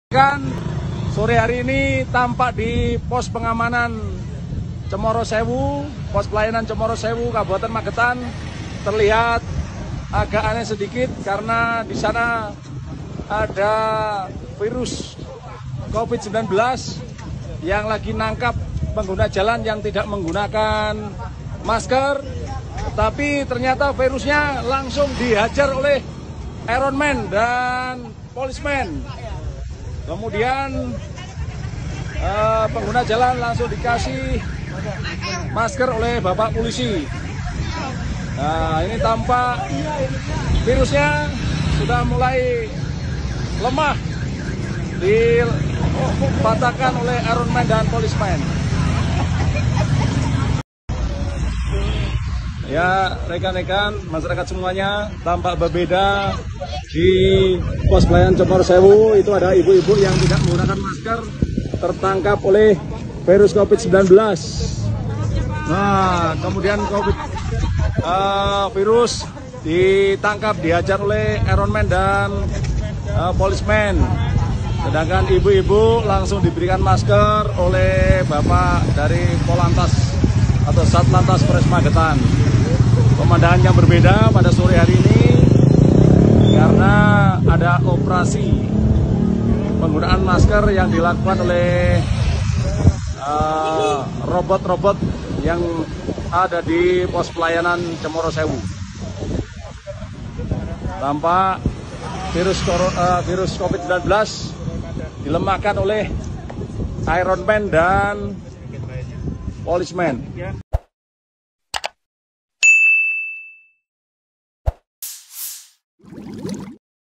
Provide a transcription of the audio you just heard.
Kan sore hari ini tampak di pos pengamanan Cemoro Sewu, pos pelayanan Cemoro Sewu, Kabupaten Magetan terlihat agak aneh sedikit karena di sana ada virus COVID-19 yang lagi nangkap pengguna jalan yang tidak menggunakan masker, tetapi ternyata virusnya langsung dihajar oleh Ironman dan Policeman. Kemudian pengguna jalan langsung dikasih masker oleh Bapak Polisi. Nah, ini tampak virusnya sudah mulai lemah dipatahkan oleh Ironman dan Policeman. Ya, rekan-rekan, masyarakat semuanya tampak berbeda di pos pelayanan Cemoro Sewu. Itu ada ibu-ibu yang tidak menggunakan masker tertangkap oleh virus COVID-19. Nah, kemudian virus ditangkap, dihajar oleh Ironman dan Policeman. Sedangkan ibu-ibu langsung diberikan masker oleh Bapak dari Polantas atau Satlantas Polres Magetan. Pemandangan yang berbeda pada sore hari ini karena ada operasi penggunaan masker yang dilakukan oleh robot-robot yang ada di pos pelayanan Cemoro Sewu. Tampak virus COVID-19 dilemahkan oleh Ironman dan Policeman.